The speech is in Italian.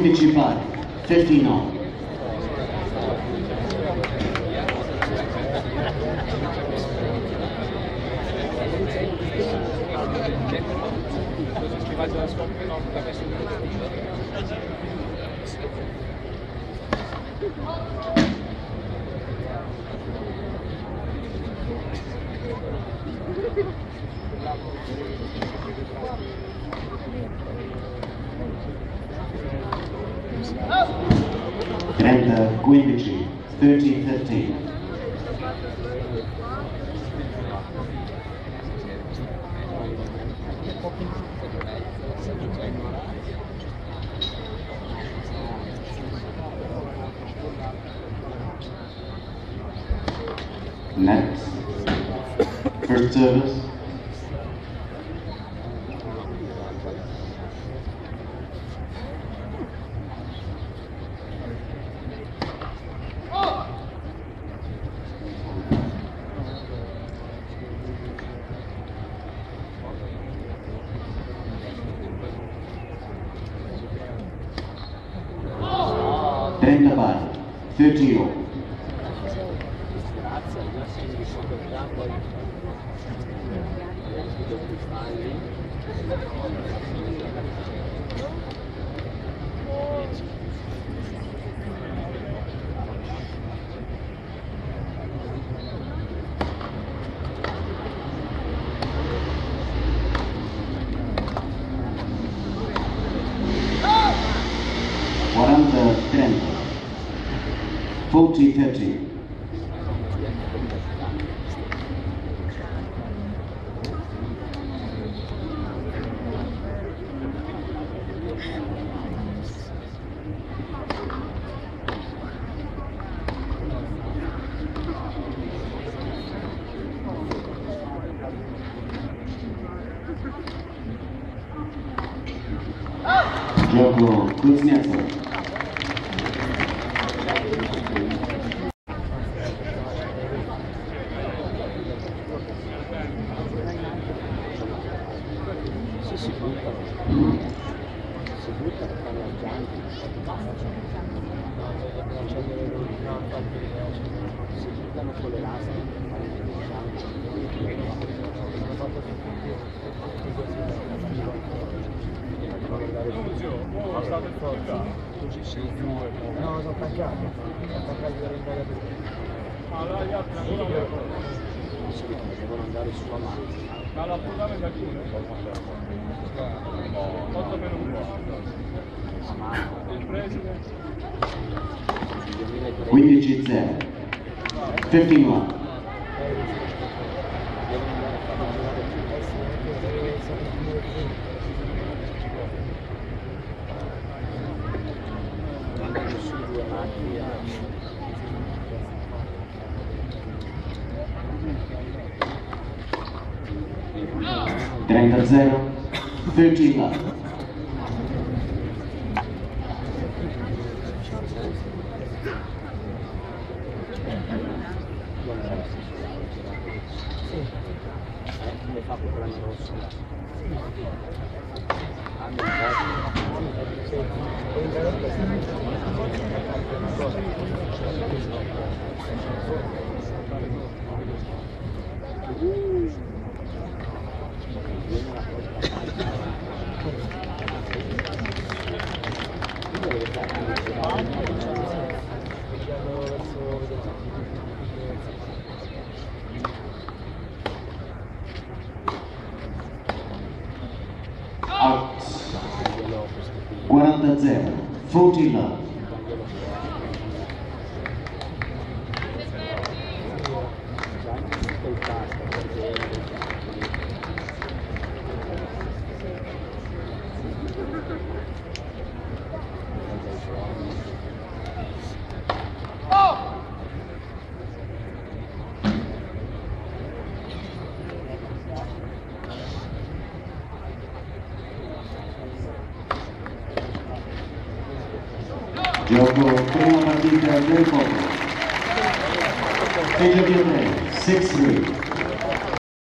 15 pari, 15 all. Trenta 15, 30-15. Next, first service. Trenta pari, 30 all. Quaranta 30, 40-30. Gioco Kuznetsov. Si buttano, fanno aggianti, si buttano con le lastre, no, sono attaccati allora gli altri devono andare su avanti. Ma l'appuntamento è chiuso? 8 meno 1. Il preside? 15-0, 15 all. Trenta 0, 13 love. Come fa con l'anno rosso? Out. 40-0, 40 love. Gioco prima partita del popolo. Peggio di 6-3.